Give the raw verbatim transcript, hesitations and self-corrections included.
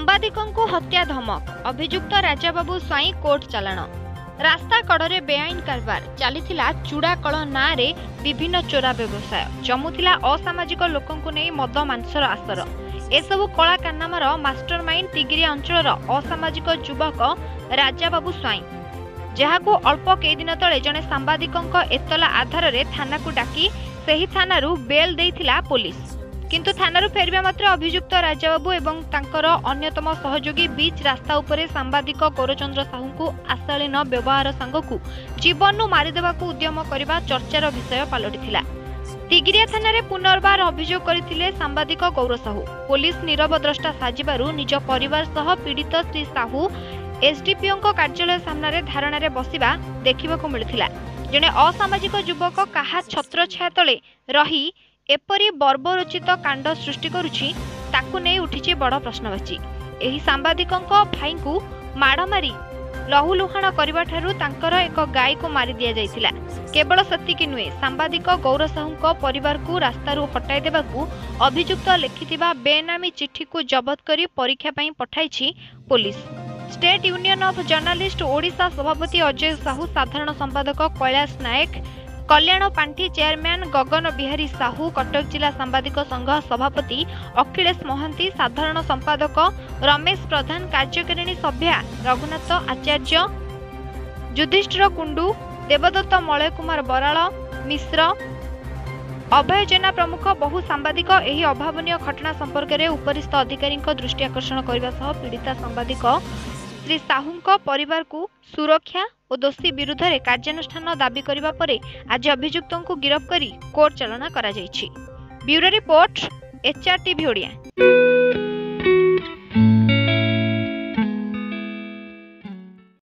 सांबादिकों हत्या धमक अभियुक्त राजाबाबू स्वाई कोर्ट चालाण। रास्ता कड़े बेआईन कारबार चलीथिला चूड़ाकल नाँ रे विभिन्न चोरा व्यवसाय जमुथिला असामाजिक लोकंकु नै मद मांसर आसर। एसबु कला कारनामार मास्टरमाइंड तिगिरिया अंचलर असामाजिक युवक राजाबाबू स्वाई, जहाकू अल्प केदिन तले जने सांबादिकों एतला आधार रे थाना को डाकी सही थानारू बेल देइथिला पुलिस। किंतु थानारू फेरबा मात्र अभियुक्त राजाबाबू एवं तांकर अन्यतम सहयोगी बीच रास्ता उपरे सांबादिक गौरचंद्र साहू को आशालीन व्यवहार सांगकू जीवन मारिदेवाकू उद्यम करने चर्चार विषय पलटिथिला। तिगिरिया थाना रे पुनर्बार अभियोग करथिले सांबादिक गौर साहू। पुलिस नीरव द्रष्टा साजिबारु निज परिवार सह पीड़ित श्री साहू एसडीपीओ कार्यालय सामने धारणा रे बसिबा देखिबाकू मिलिथिला। जने असामाजिक युवक कहा छत्र छाया तले रही एपरी बर्बरोचित कांड सृष्टि करुछि ताकू नै उठिछि बड़ प्रश्नवाची। एही सांबादिकंक भाई को माड़ मारी लहुलुहाण करबा ठारू तांकर एक गाय को मारी दिया जायतिला। केवल सतिकी नुहे, सांबादिक गौर साहूंक परिवार को रास्तारू हटाई देबाकू अभियुक्त लिखिथिबा बेनामी चिट्ठी को जबत करी परीक्षा पई पठाइछि police. State union of journalist Odisha सभापति अजय साहू, साधारण संपादक कैलाश नायक, कल्याण पांठी चेयरमैन गगन बिहारी साहू, कटक जिला सांबादिक संघ सभापति अखिलेश महांती, साधारण संपादक रमेश प्रधान, कार्यकारिणी सभ्या रघुनाथ आचार्य, युधिष्ठिर कुंडू, देवदत्त मलय कुमार बराल मिश्र, अभय जेना प्रमुख बहु सांबादिक एही अभावनीय घटना संपर्क में उपरिस्थ अधिकारी दृष्टि आकर्षण करने सह पीड़िता सांबादिक श्री साहूंक परिवार को सुरक्षा और दोषी विरुद्ध रे कार्यानुष्ठान दाबी करिबा परे आज अभियुक्तों को गिरफ्त करी कोर्ट चालाण करा जायछि। Bureau report HR TV Odia.